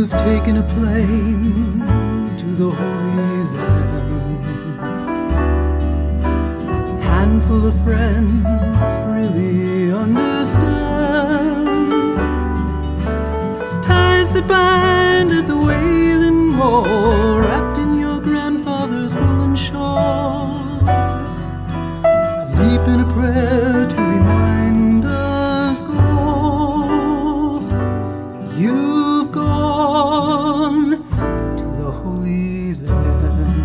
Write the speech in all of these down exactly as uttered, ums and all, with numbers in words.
have taken a plane to the Holy Land. Handful of friends really understand ties that bind at the Wailing Wall, wrapped in your grandfather's woolen shawl. A leap and a prayer to remind us all you've gone to the Holy Land.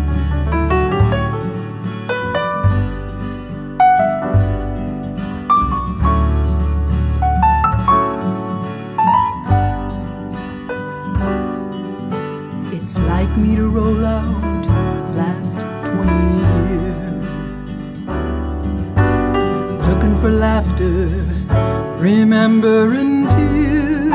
It's like me to roll out the last twenty years, looking for laughter, remembering tears.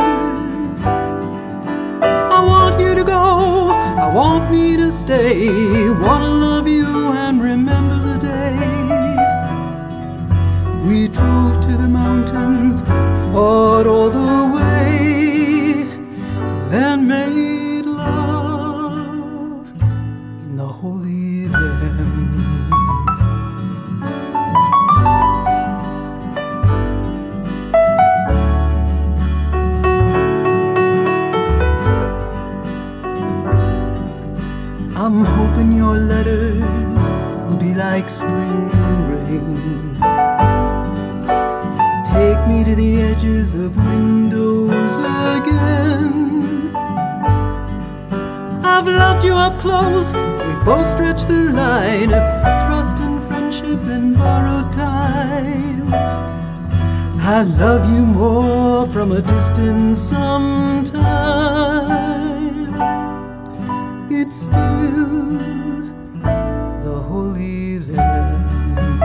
I want you to go, I want me to stay, wanna love you and remember the day we drove to the mountains, fought all the way, then made love in the Holy Land. I'm hoping your letters will be like spring rain, take me to the edges of windows again. I've loved you up close, we've both stretched the line of trust and friendship and borrowed time. I love you more from a distance sometimes. It's still the Holy Land.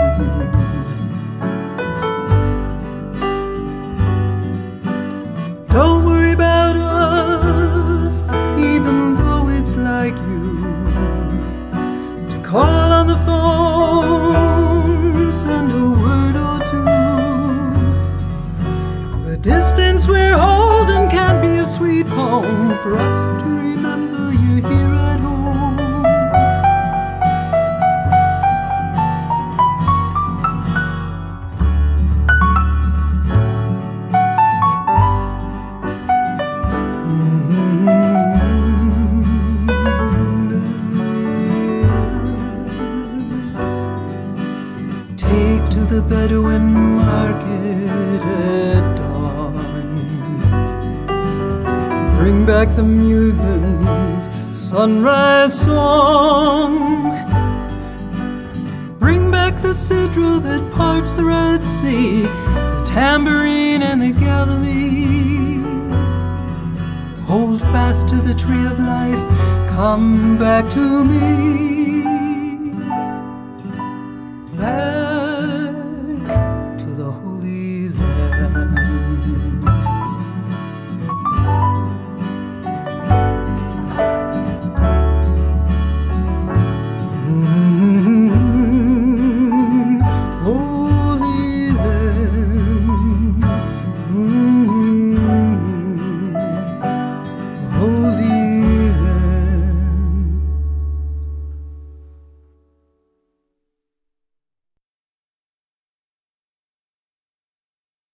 Don't worry about us, even though it's like you to call on the phone, send a word or two. The distance we're holding can be a sweet home for us to remember you here at home. Take to the Bedouin market at dawn, bring back the musings, sunrise song. Bring back the sidra that parts the Red Sea, the tambourine and the Galilee. Hold fast to the tree of life, come back to me.